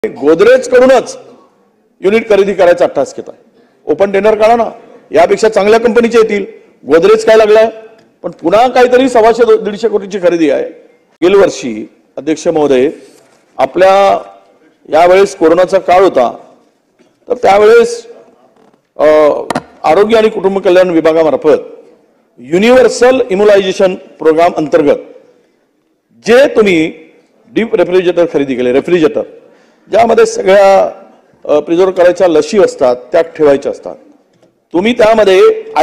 गोदरेज कडूनच युनिट खरेदी करायचा अट्टास घेत आहे। ओपन टेंडर काढा ना, यापेक्षा चांगल्या कंपनीचे येतील। गोदरेज काय लागलाय, पण पुन्हा काहीतरी 125-150 कोटीची खरेदी आहे। गेल्या वर्षी अध्यक्ष महोदय, आपल्या यावेळेस कोरोनाचा काळ होता, तर त्यावेळेस आरोग्य आणि कुटुंब कल्याण विभागामार्फत युनिव्हर्सल इम्युनायझेशन प्रोग्राम अंतर्गत जे तुम्ही डीप रेफ्रिजरेटर खरेदी केले, रेफ्रिजरेटर ज्यामध्ये सगळ्या प्रिझर्व करायच्या लशी असतात त्या ठेवायच्या असतात, तुम्ही त्यामध्ये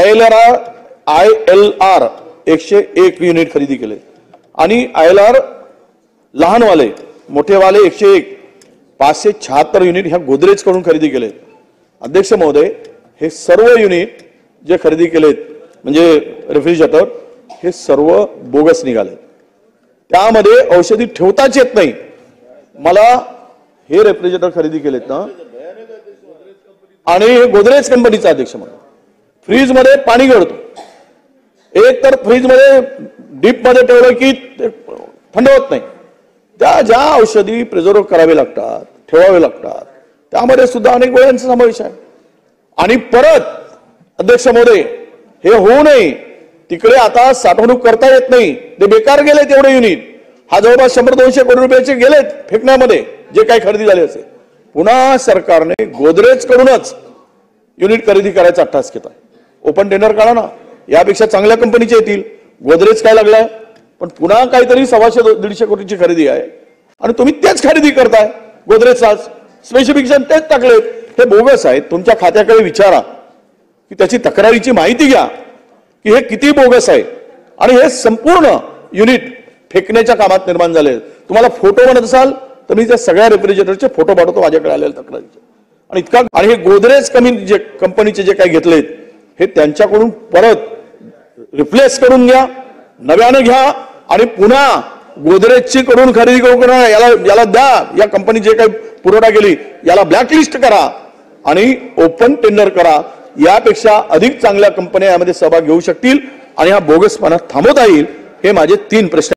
ILR 101 युनिट खरेदी केले आणि ILR लहानवाले मोठेवाले 101 576 युनिट ह्या गोदरेज कडून खरेदी केले। अध्यक्ष महोदय, हे सर्व युनिट जे खरेदी केलेत म्हणजे रेफ्रिजरेटर हे सर्व बोगस निघाले। त्यामध्ये औषधी ठेवताच येत नाही। मला हे रेफ्रिजरेटर खरेदी केलेत ना, आणि हे गोदरेज कंपनीचा अध्यक्ष म्हणून फ्रीज मध्ये पाणी गळतो, एक तर फ्रीज मध्ये डीप मध्ये ठेवलं की थंड होत नाही। त्या ज्या औषधी प्रिझर्व करावे लागतात, ठेवावे लागतात, त्यामध्ये सुद्धा अनेक गोळ्यांचा समावेश आहे। आणि परत अध्यक्ष महोदय, हे होऊ नये तिकडे आता साठवणूक करता येत नाही, ते बेकार गेले तेवढे युनिट। हा जवळपास 100-200 कोटी रुपयाचे गेलेत फेकण्यामध्ये, जे काही खरेदी झाले असेल। पुन्हा सरकारने गोदरेज कडूनच युनिट खरेदी करायचा अट्टास घेत आहे। ओपन टेंडर काढा ना, यापेक्षा चांगल्या कंपनीचे येतील। गोदरेज काय लागलाय, पण पुन्हा काहीतरी 125-150 कोटीची खरेदी आहे आणि तुम्ही तेच खरेदी करताय। गोदरेजचा स्पेसिफिकेशन तेच टाकलेत, हे बोगस आहेत। तुमच्या खात्याकडे विचारा की त्याची तक्रारीची माहिती घ्या की हे किती बोगस आहे आणि हे संपूर्ण युनिट फेकण्याच्या कामात निर्माण झाले। तुम्हाला फोटो म्हणत असाल तर मी त्या सगळ्या रेफ्रिजरेटरचे फोटो पाठवतो माझ्याकडे आलेल्या तक्रारीचे। आणि इतका आणि हे गोदरेज कंपनीचे जे काही घेतलेत हे त्यांच्याकडून परत रिप्लेस करून घ्या, नव्याने घ्या आणि पुन्हा गोदरेजची कडून खरेदी करून याला द्या। या कंपनी जे काही पुरवठा केली याला ब्लॅकलिस्ट करा आणि ओपन टेंडर करा। यापेक्षा अधिक चांगल्या कंपन्या यामध्ये सहभाग घेऊ शकतील आणि हा बोगसपणा थांबवता येईल। हे माझे 3 प्रश्न।